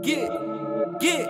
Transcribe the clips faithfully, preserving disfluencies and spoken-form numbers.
Get, get.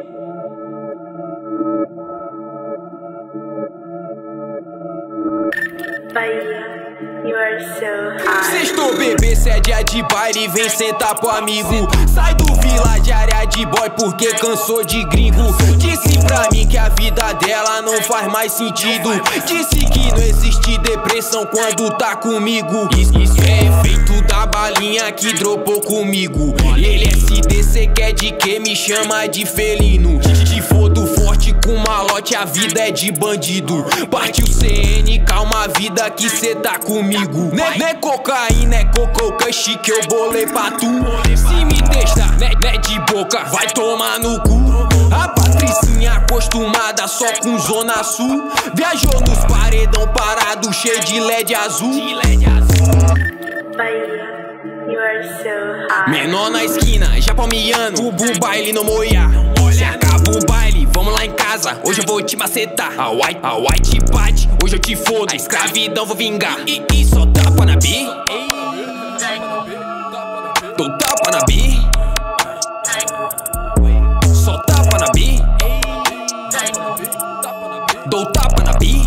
Bahia, you are so hot. Sextou, bebê, cê é dia de baile, vem sentar pro amigo. Sai do vila de área de boy porque cansou de gringo. Disse pra mim que a vida dela não faz mais sentido. Disse que não existe depressão quando tá comigo. Isso, isso é efeito da balinha que dropou comigo. Ele é S D, cê quer de que me chama de felino. Te fodo forte com malote, a vida é de bandido. Partiu C N, calma a vida que cê tá comigo. Né, né cocaína, é cocô, caxi que eu bolei pra tu. Se me testar, né, né de boca, vai tomar no cu. A Patricinha acostumada só com Zona Sul. Viajou nos paredão parado, cheio de L E D azul. Bahia, you are so hot. Menor na esquina, já palmeando, o bu baile no moia. Se acaba o baile, vamos lá em casa, hoje eu vou te macetar. A white, a white bate, hoje eu te fodo, a escravidão vou vingar. E, e só tapa na bi, dou tapa na bi, só tapa na bi, dou tapa na bi,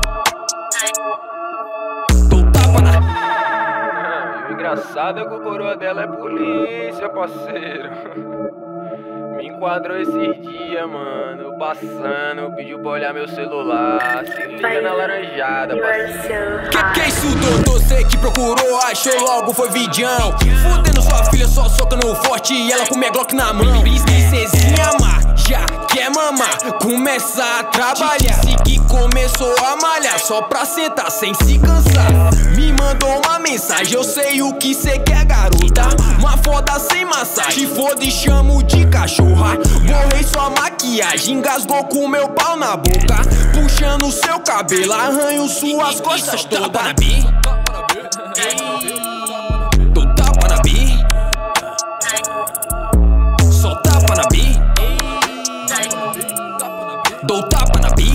dou tapa na. O engraçado é que o coroa dela é polícia, parceiro. Me enquadrou esses dias, mano, passando, pediu pra olhar meu celular. Se liga na laranjada, You are parceiro. so Que, hot. que isso, doutor? Cê que procurou, achou logo, foi vidão. Fudendo sua filha, só socando forte e ela com minha Glock na mão. Princesinha má, já quer mamar, começa a trabalhar. Disse que começou a malhar, só pra sentar sem se cansar. Me mandou uma mensagem, eu sei o que cê quer, garota. Uma foda sem massagem, te foda e chamo de cachorra. Borrei sua maquiagem, engasgou com meu pau na boca. Puxando seu cabelo, arranho suas costas todas. Tapa na bi, dou tapa na bi, só tapa na bi, dou tapa na bi,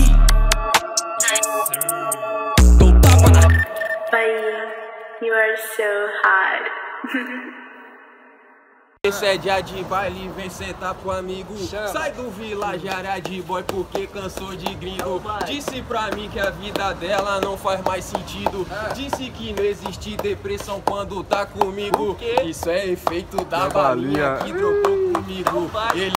dou tapa na. Bahia, you are so hot. Esse é dia de baile, vem sentar pro amigo. Sai do village, área de boy porque cansou de gringo. Disse pra mim que a vida dela não faz mais sentido. Disse que não existe depressão quando tá comigo. Isso é efeito da balinha que dropou comigo. Ele